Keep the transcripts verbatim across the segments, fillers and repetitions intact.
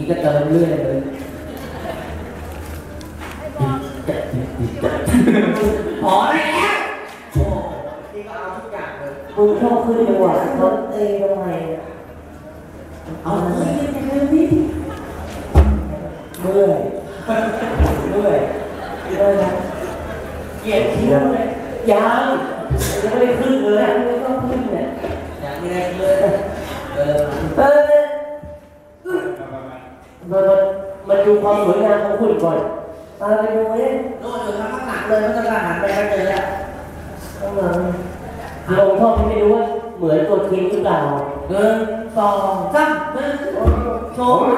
ก็เติมเรื่อยเลยพอแล้วโอ้นี่ก็เอาทุกอย่างเลยมึงชอบขึ้นจังหวะเขาเองทำไมเอาเรื่อยเรื่อยนี่เมื่อยเมื่อยเมื่อยนะเกลียดเที่ยวเลยยังยังไม่ได้ขึ้นเลยไม่ต้องขึ้นเนี่ยยังไม่ได้เลยเออเออมันมันดูความสวยงามของคุณก่อนตาไปดูเนี่ยโน่นอยู่ทางข้างหลังเลยมันจะหันไปกันเลยอ่ะข้างหลังลงท่อไม่รู้ว่าเหมือนตัวทีมหรือเปล่าเดินสองสามเดินโชว์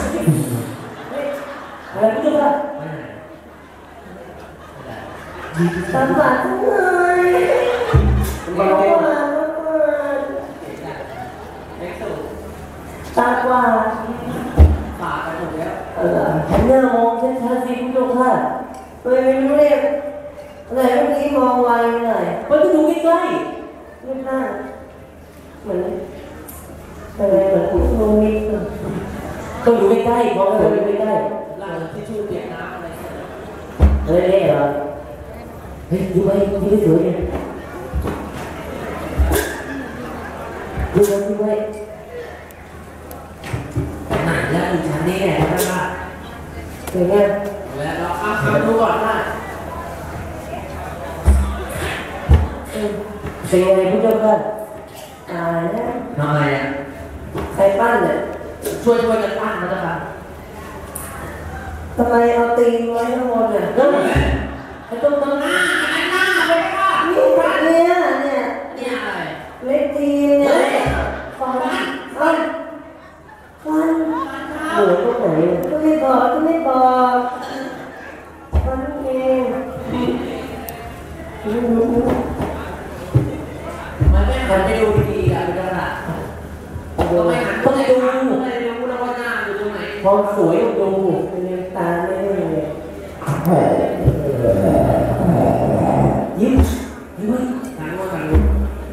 อะไรไม่รู้อ่ะตาบาดทั้งเลยตาบาดตากว่าปากกันหมดแล้วเออหันหน้ามองชัดๆสิคุณผู้ชมค่ะตัวไม่รู้เลยอะไรเมื่อกี้มองไวหน่อยมันจะดูใกล้ๆไม่ได้เหมือนอะไรเหมือนคุณลงนิดต้องดูใกล้ๆมองไปดูใกล้ๆล่างที่ชูเปียกน้ำอะไรอะไรเนี่ยเหรอเฮ้ยดูไปดูไปสวยเลยดูไปดูไปไหนแล้วอีกชั้นนี้เนี่ยท่านว่าเป็นไงแล้วเราข้ามคำดูก่อนว่าเป็นยังไงผู้ชมกันอ่าเนี่ยทำไมอ่ะใครปั้นเนี่ยช่วยช่วยกันปั้นมาแล้วครับทำไมเอาตีนไว้ข้างบนเนี่ยก็ไอ้ตรงตรงหน้าหน้าเลยค่ะนี่ปั้นเนี่ยเนี่ยเนี่ยอะไรเล็กตีนเนี่ยฟันฟันฟันเหมือนตรงไหนก็ไม่บอกก็ไม่บอกฟันเองมันไม่หันไปดูดีๆอะเป็นขนาดต้องไม่หันต้องดูไม่ดูแล้วว่าหน้าอยู่ตรงไหนพอสวยดูเป็นตาไม่ได้เลยยิ้มยิ้มหันมาหันดู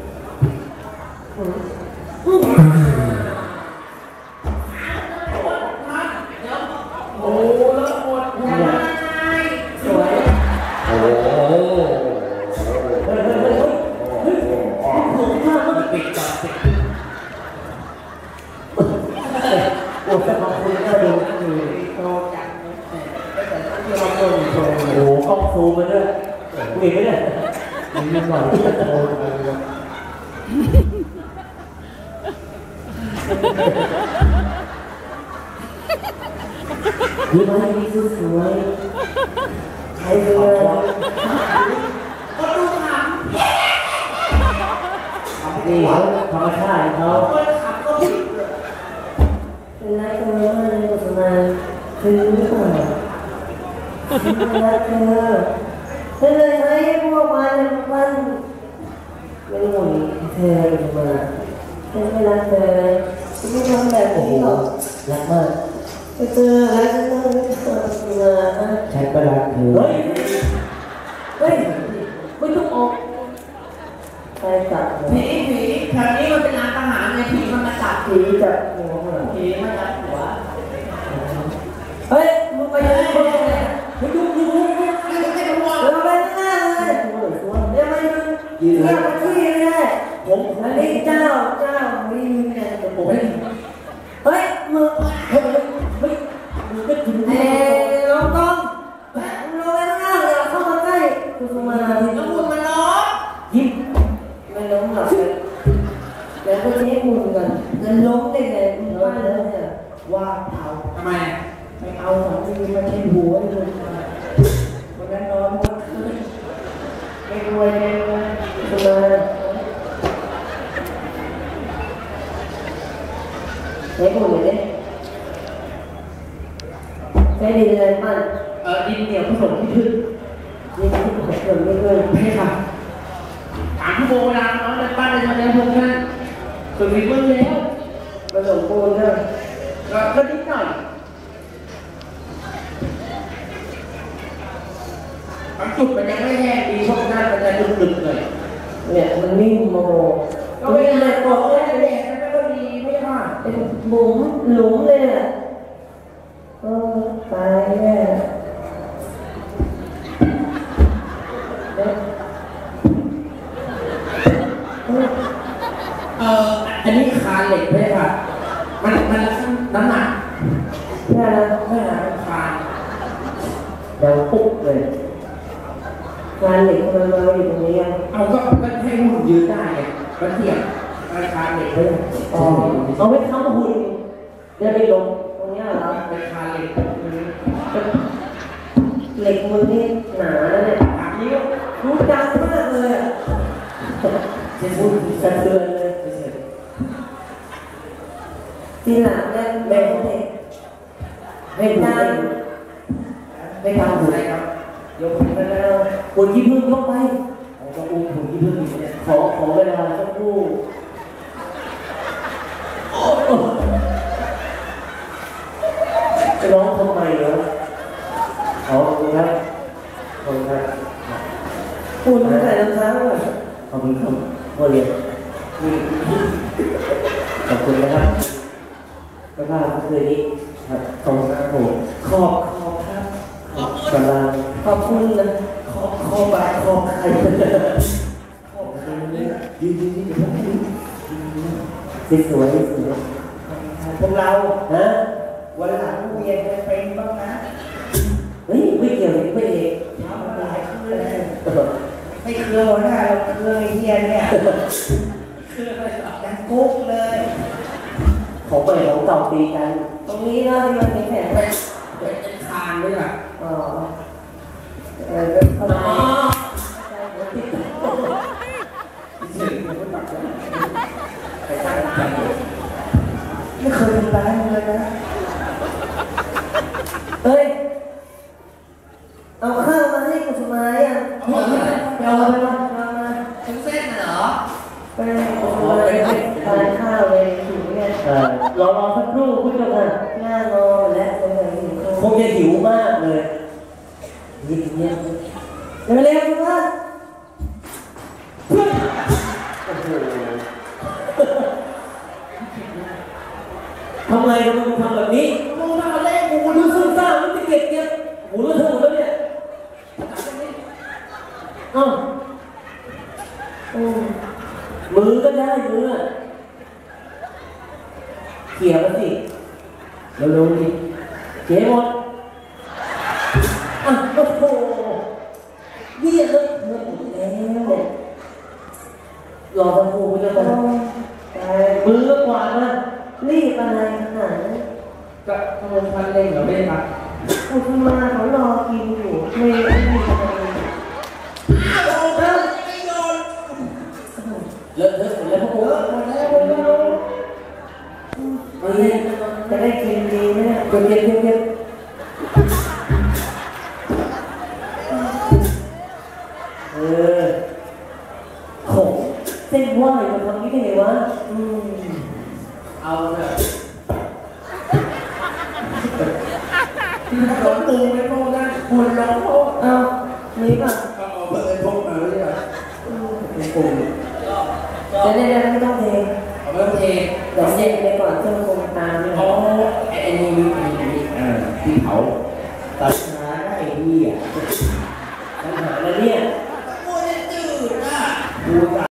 โอ้แล้วหมดหัวสวยโอ้โหเฮ้ยเฮ้ยเฮ้ยเฮ้ยถูกมากมันปิดจับสิโอ้แต่บางคนก็ดูดูโตจังแต่แต่ที่เราโดนโตโอ้กล้องซูมมาด้วยกูเห็นไหมเนี่ยมันมีหน่อยที่จะโตยิ้มให้ดีสวยใครเป็นอะไรก็ดูขำนี่เขาธรรมชาติเขาเป็นไรกันเลยอะไรกันมาคือหรือเปล่าเป็นไรเธอเธอเลยให้พวกมันมันไม่หมุนเธอมาเธอไม่รักเธอไม่ทำแบบนี้หรอกรักมากไปเจอแล้วฉันต้องไม่เจอมาฉันก็รักเธอเฮ้ยเฮ้ยไม่ต้องออกใครจับผีผีแถวนี้มันเป็นร้านอาหารไงผีมันมาจับผีจับหัวผีมาจับหัวเฮ้ยมึงไปยังไงมึงดูดูดูดูไปหัวเราไปหน้าเลยเดี๋ยวมาดูเรียกมาที่เลยผมอันนี้เจ้าเจ้าไม่มีแค่ผมเฮ้ยเฮ้ยมึงเฮ้ยเฮ้ยมึงก็ถึงเอ้ลองกล้องเราไปหน้าเลยเข้ามาใกล้คุณมาแล้วคุณมาล้อยิ้มไม่ล้มหรอกแล้วก็เช็คหุ่นกันมันล้มได้ไงมันว่าแล้วเนี่ยว่าเอาทำไมไปเอาสองทีมาเช็ดหัวเลยวันนั้นนอนหมดไม่รวยเลยคุณมาใช้หุ่นเลยใช้ดินอะไรบ้างเออดินเหนียวผสมที่พื้นดินที่ผสมไม่ด้วยไม่ค่ะถามโบราณน้องในบ้านในตอนนี้พวกนั้นส่วนมีเมื่อแล้วผสมปูนด้วยก็ก็นิดหน่อยบางจุดมันยังไม่แห้งดีพวกนั้นมันจะดึกๆหน่อยเนี่ยมันนิ่มโมก็ไม่ได้บอกเลยแดดมันก็ดีไม่ว่าเป็นบุ๋มหลุมเลยอ่ะอตายแน่เอออันนี้คานเหล็กไม่ใช่ค่ะมันมันน้ำหนักนี่นะไม่หนักคานดังปุ๊บเลยคานเหล็กมันมาอยู่ตรงนี้ยังเอาก็ก็ให้หุ่นยืนได้ไงก็เทียบคานเหล็กเลยอ๋อเอาไว้ทำหุ่นเดี๋ยวไปลงตรงนี้เหรอเป็นคานเหล็กเหล็กมือนี่หนาแล้วเนี่ยนิ้วรู้ดังมากเลยอ่ะจะพูดสะเทือนเลยทีหลังเนี่ยแม่ให้ให้ได้ให้ทำหุ่นอะไรครับยกขึ้นไปแล้วหุ่นยี่พึ่งยกไปเอาก็อุ้มหุ่นยี่พึ่งเนี่ยขอขอเวลาสักครู่จะร้องทำไมเหรอขอบคุณครับขอบคุณครับคุณใส่รองเท้าอ่ะขอบคุณครับพ่อเรียนขอบคุณนะครับกระเพาะคืนนี้ครับขอบคุณครับผมขอบขอบครับกำลังขอบคุณนะขอบขอบบาขอบใครขอบใครเนี่ยยืนยืนยืนยืนสวยสวยพวกเราฮะวันหลังเรียนจะเป็นบ้างนะเฮ้ยไม่เกี่ยวกับไม่เอกทำหลายคืนเลยไม่เคยหัวหน้าเราเคยเรียนเนี่ยเคยดังกุ๊กเลยของใหม่ของเก่าตีกันตรงนี้นะที่มันเป็นแผลเป็นเป็นคานด้วยอ่ะอ๋อเออเข้าใจไม่เคยทำร้ายมึงเลยนะเฮ้ยเอาข้าวมาให้กูทำไมอ่ะเอาไปมามามาถึงเส้นเหรอไปกูทำไมทานข้าวเลยหิวเนี่ยรอรอสักครู่คุณผู้ชมค่ะหน้ารอและตรงไหนคงจะหิวมากเลยยิ่งเงี้ยเร็วเร็วนะโอ้โหทำไมทำไมมึงทำแบบนี้มึงทำอะไรกูดูซึมซ่ามึงจะเก็บเก็บหูรู้เธอหมดแล้วเนี่ยอ้าวมือก็ได้มือเขี่ยมาสิเร็วๆดิเจ๊หมดอ่ะโอ้โหเยี่ยมเลยเมื่อหมดแล้วรอสักครู่คุณจะบอกมือก็กวาดนะรีบอะไรขนาดนั้นก็ขโมยพันเล่งเหรอไม่ได้ปะคุณมาเขารอกินอยู่ไม่ไม่มีอะไรอ้าวเลิกไม่โดนเลิกเลิกหมดแล้วพวกผมหมดแล้วหมดแล้วเอาเลยจะได้กินดีไหมเนี่ยเก็บเก็บเก็บเก็บเออโหเส้นไหวมันทำนี้ได้ไงวะอืมเอาเลยที่ถนนปูไม่โม่ได้คุณร้องโม่เอานี่ป่ะเอาเบอร์พกมาเลยอ่ะเป็นปูจะได้ได้ไม่ต้องเทเอาไม่ต้องเทเดี๋ยวเย็นไปก่อนเครื่องปรุงตามเนี่ยอ๋อไอ้นี่มีมีอ่าที่เผาตัดขาได้ดีอ่ะตัดขาแล้วเนี่ยปูจะจืดอ่ะปู